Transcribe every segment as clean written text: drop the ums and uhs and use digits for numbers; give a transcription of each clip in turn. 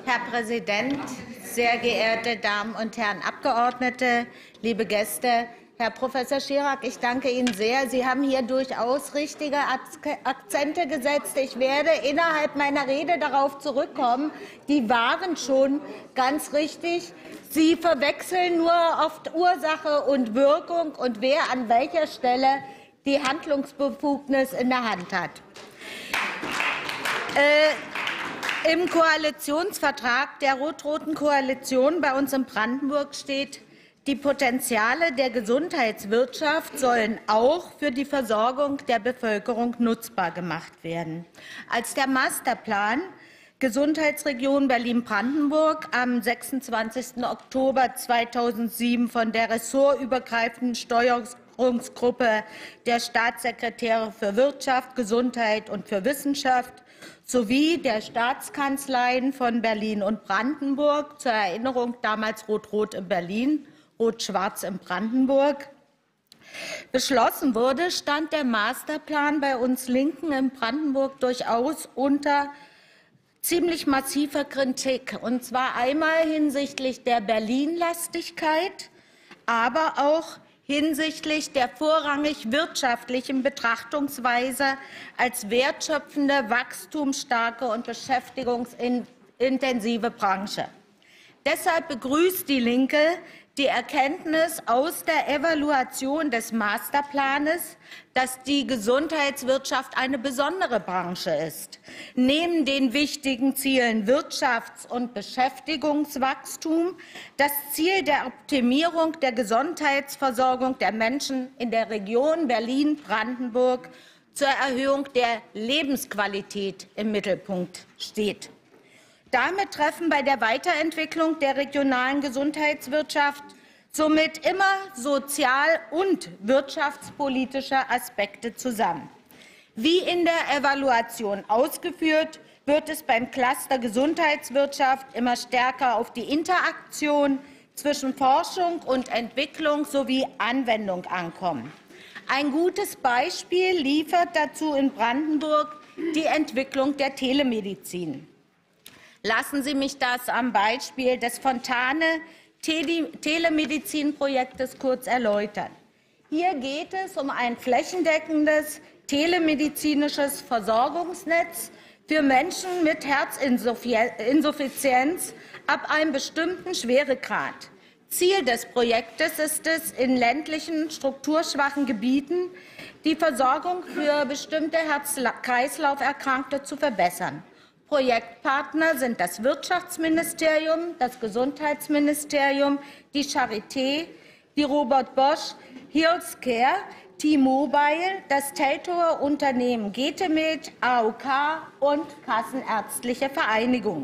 Herr Präsident, sehr geehrte Damen und Herren Abgeordnete, liebe Gäste! Herr Professor Schierak, ich danke Ihnen sehr. Sie haben hier durchaus richtige Akzente gesetzt. Ich werde innerhalb meiner Rede darauf zurückkommen. Die waren schon ganz richtig. Sie verwechseln nur oft Ursache und Wirkung und wer an welcher Stelle die Handlungsbefugnis in der Hand hat. Im Koalitionsvertrag der rot-roten Koalition bei uns in Brandenburg steht, die Potenziale der Gesundheitswirtschaft sollen auch für die Versorgung der Bevölkerung nutzbar gemacht werden. Als der Masterplan Gesundheitsregion Berlin-Brandenburg am 26. Oktober 2007 von der ressortübergreifenden Steuerungsgruppe der Staatssekretäre für Wirtschaft, Gesundheit und für Wissenschaft sowie der Staatskanzleien von Berlin und Brandenburg, zur Erinnerung damals Rot-Rot in Berlin, Rot-Schwarz in Brandenburg, beschlossen wurde, stand der Masterplan bei uns Linken in Brandenburg durchaus unter ziemlich massiver Kritik, und zwar einmal hinsichtlich der Berlin-Lastigkeit, aber auch hinsichtlich der vorrangig wirtschaftlichen Betrachtungsweise als wertschöpfende, wachstumsstarke und beschäftigungsintensive Branche. Deshalb begrüßt die Linke die Erkenntnis aus der Evaluation des Masterplanes, dass die Gesundheitswirtschaft eine besondere Branche ist. Neben den wichtigen Zielen Wirtschafts- und Beschäftigungswachstum das Ziel der Optimierung der Gesundheitsversorgung der Menschen in der Region Berlin-Brandenburg zur Erhöhung der Lebensqualität im Mittelpunkt steht. Damit treffen bei der Weiterentwicklung der regionalen Gesundheitswirtschaft somit immer sozial- und wirtschaftspolitische Aspekte zusammen. Wie in der Evaluation ausgeführt, wird es beim Cluster Gesundheitswirtschaft immer stärker auf die Interaktion zwischen Forschung und Entwicklung sowie Anwendung ankommen. Ein gutes Beispiel liefert dazu in Brandenburg die Entwicklung der Telemedizin. Lassen Sie mich das am Beispiel des Fontane-Telemedizin-Projektes kurz erläutern. Hier geht es um ein flächendeckendes telemedizinisches Versorgungsnetz für Menschen mit Herzinsuffizienz ab einem bestimmten Schweregrad. Ziel des Projektes ist es, in ländlichen, strukturschwachen Gebieten die Versorgung für bestimmte Herz-Kreislauf-Erkrankte zu verbessern. Projektpartner sind das Wirtschaftsministerium, das Gesundheitsministerium, die Charité, die Robert Bosch Healthcare, T-Mobile, das Teltower-Unternehmen Getemed, AOK und Kassenärztliche Vereinigung.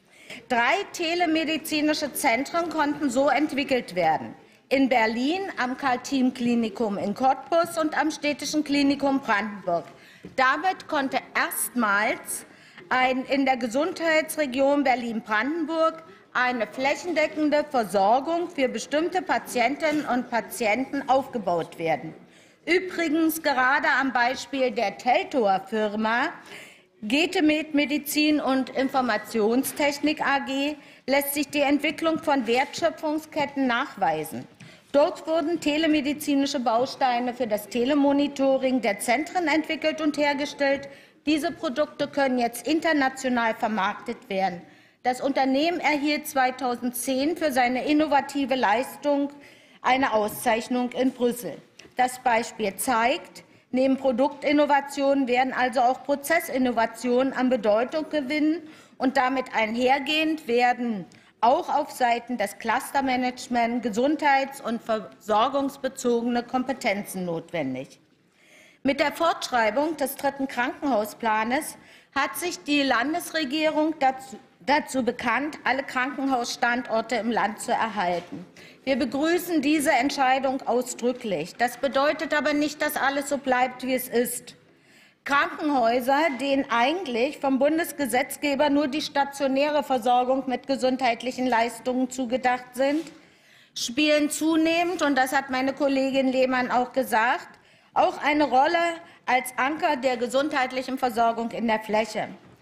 3 telemedizinische Zentren konnten so entwickelt werden. In Berlin am Karl-Thiem-Klinikum in Cottbus und am Städtischen Klinikum Brandenburg. Damit konnte erstmals in der Gesundheitsregion Berlin-Brandenburg eine flächendeckende Versorgung für bestimmte Patientinnen und Patienten aufgebaut werden. Übrigens gerade am Beispiel der Teltower-Firma Getemed Medizin und Informationstechnik AG lässt sich die Entwicklung von Wertschöpfungsketten nachweisen. Dort wurden telemedizinische Bausteine für das Telemonitoring der Zentren entwickelt und hergestellt. Diese Produkte können jetzt international vermarktet werden. Das Unternehmen erhielt 2010 für seine innovative Leistung eine Auszeichnung in Brüssel. Das Beispiel zeigt, neben Produktinnovationen werden also auch Prozessinnovationen an Bedeutung gewinnen und damit einhergehend werden auch auf Seiten des Clustermanagements gesundheits- und versorgungsbezogene Kompetenzen notwendig. Mit der Fortschreibung des 3. Krankenhausplanes hat sich die Landesregierung dazu bekannt, alle Krankenhausstandorte im Land zu erhalten. Wir begrüßen diese Entscheidung ausdrücklich. Das bedeutet aber nicht, dass alles so bleibt, wie es ist. Krankenhäuser, denen eigentlich vom Bundesgesetzgeber nur die stationäre Versorgung mit gesundheitlichen Leistungen zugedacht sind, spielen zunehmend, und das hat meine Kollegin Lehmann auch gesagt, auch eine Rolle als Anker der gesundheitlichen Versorgung in der Fläche.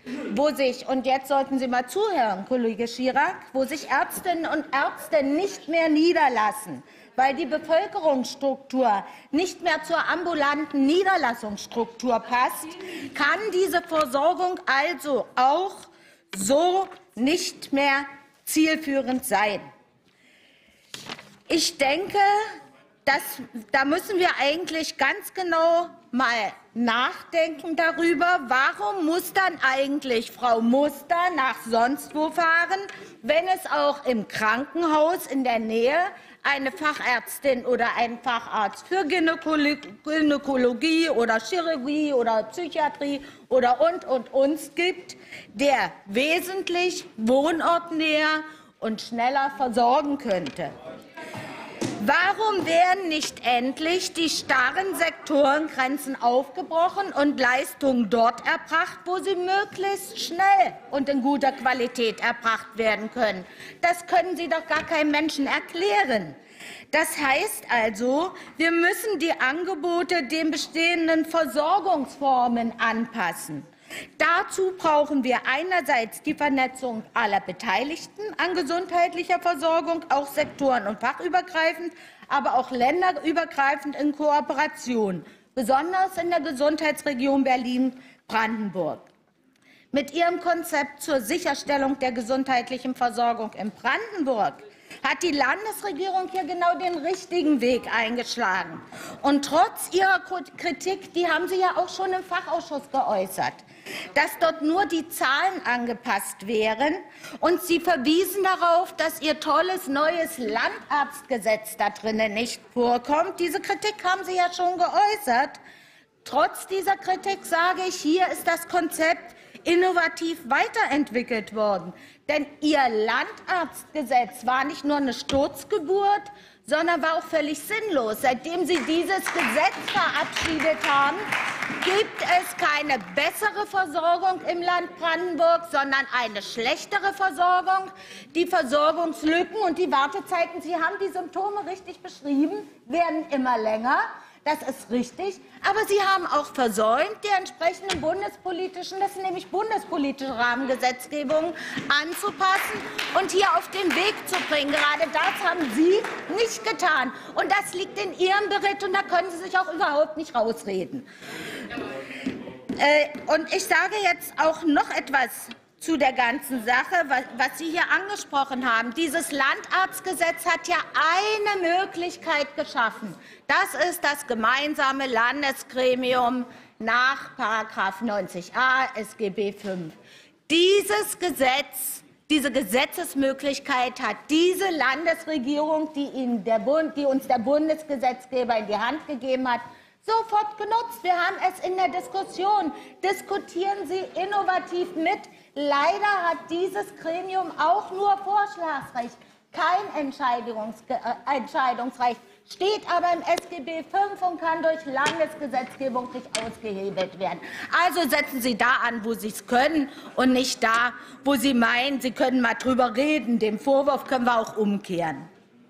wo sich, und jetzt sollten Sie mal zuhören, Kollege Chirac, wo sich Ärztinnen und Ärzte nicht mehr niederlassen, weil die Bevölkerungsstruktur nicht mehr zur ambulanten Niederlassungsstruktur passt, kann diese Versorgung also auch so nicht mehr zielführend sein. Ich denke, da müssen wir eigentlich ganz genau mal nachdenken darüber, warum muss dann eigentlich Frau Muster nach sonst wo fahren, wenn es auch im Krankenhaus in der Nähe eine Fachärztin oder einen Facharzt für Gynäkologie oder Chirurgie oder Psychiatrie oder uns gibt, der wesentlich wohnortnäher und schneller versorgen könnte. Warum werden nicht endlich die starren Sektorengrenzen aufgebrochen und Leistungen dort erbracht, wo sie möglichst schnell und in guter Qualität erbracht werden können? Das können Sie doch gar keinem Menschen erklären. Das heißt also, wir müssen die Angebote den bestehenden Versorgungsformen anpassen. Dazu brauchen wir einerseits die Vernetzung aller Beteiligten an gesundheitlicher Versorgung, auch sektoren- und fachübergreifend, aber auch länderübergreifend in Kooperation, besonders in der Gesundheitsregion Berlin-Brandenburg. Mit ihrem Konzept zur Sicherstellung der gesundheitlichen Versorgung in Brandenburg hat die Landesregierung hier genau den richtigen Weg eingeschlagen. Und trotz ihrer Kritik, die haben Sie ja auch schon im Fachausschuss geäußert, dass dort nur die Zahlen angepasst wären. Und Sie verwiesen darauf, dass Ihr tolles neues Landarztgesetz da drinnen nicht vorkommt. Diese Kritik haben Sie ja schon geäußert. Trotz dieser Kritik sage ich, hier ist das Konzept innovativ weiterentwickelt worden. Denn Ihr Landarztgesetz war nicht nur eine Sturzgeburt, sondern war auch völlig sinnlos. Seitdem Sie dieses Gesetz verabschiedet haben, gibt es keine bessere Versorgung im Land Brandenburg, sondern eine schlechtere Versorgung. Die Versorgungslücken und die Wartezeiten, Sie haben die Symptome richtig beschrieben, werden immer länger. Das ist richtig. Aber Sie haben auch versäumt, die entsprechenden bundespolitischen, das sind nämlich bundespolitische Rahmengesetzgebungen, anzupassen und hier auf den Weg zu bringen. Gerade das haben Sie nicht getan. Und das liegt in Ihrem Bericht, und da können Sie sich auch überhaupt nicht rausreden. Und ich sage jetzt auch noch etwas zu der ganzen Sache, was Sie hier angesprochen haben. Dieses Landarztgesetz hat ja eine Möglichkeit geschaffen. Das ist das gemeinsame Landesgremium nach § 90a SGB V. Dieses Gesetz, diese Gesetzesmöglichkeit hat diese Landesregierung, die uns der Bundesgesetzgeber in die Hand gegeben hat, sofort genutzt. Wir haben es in der Diskussion. Diskutieren Sie innovativ mit. Leider hat dieses Gremium auch nur Vorschlagsrecht, kein Entscheidungsrecht, steht aber im SGB V und kann durch Landesgesetzgebung nicht ausgehebelt werden. Also setzen Sie da an, wo Sie es können, und nicht da, wo Sie meinen, Sie können mal drüber reden. Den Vorwurf können wir auch umkehren.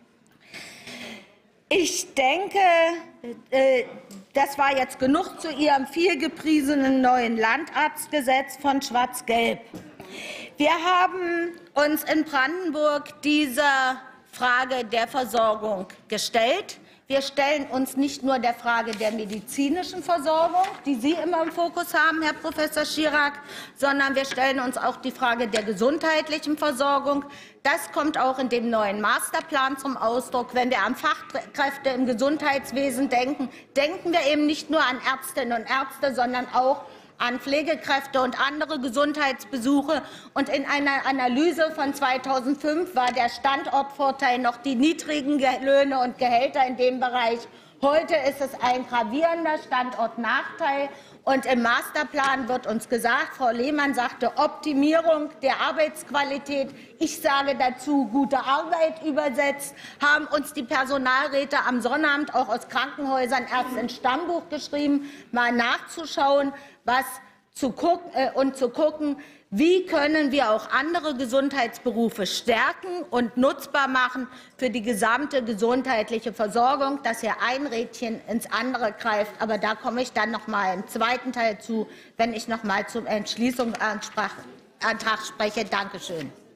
Ich denke, das war jetzt genug zu Ihrem vielgepriesenen neuen Landarztgesetz von Schwarz-Gelb. Wir haben uns in Brandenburg dieser Frage der Versorgung gestellt. Wir stellen uns nicht nur der Frage der medizinischen Versorgung, die Sie immer im Fokus haben, Herr Professor Chirac, sondern wir stellen uns auch die Frage der gesundheitlichen Versorgung. Das kommt auch in dem neuen Masterplan zum Ausdruck. Wenn wir an Fachkräfte im Gesundheitswesen denken, denken wir eben nicht nur an Ärztinnen und Ärzte, sondern auch an Pflegekräfte und andere Gesundheitsbesuche. Und in einer Analyse von 2005 war der Standortvorteil noch die niedrigen Löhne und Gehälter in dem Bereich. Heute ist es ein gravierender Standortnachteil. Und im Masterplan wird uns gesagt, Frau Lehmann sagte, Optimierung der Arbeitsqualität. Ich sage dazu, gute Arbeit übersetzt, haben uns die Personalräte am Sonnabend auch aus Krankenhäusern erst ins Stammbuch geschrieben, mal nachzuschauen, was zu gucken, wie können wir auch andere Gesundheitsberufe stärken und nutzbar machen für die gesamte gesundheitliche Versorgung, dass hier ein Rädchen ins andere greift. Aber da komme ich dann noch mal im zweiten Teil zu, wenn ich noch mal zum Entschließungsantrag spreche. Dankeschön.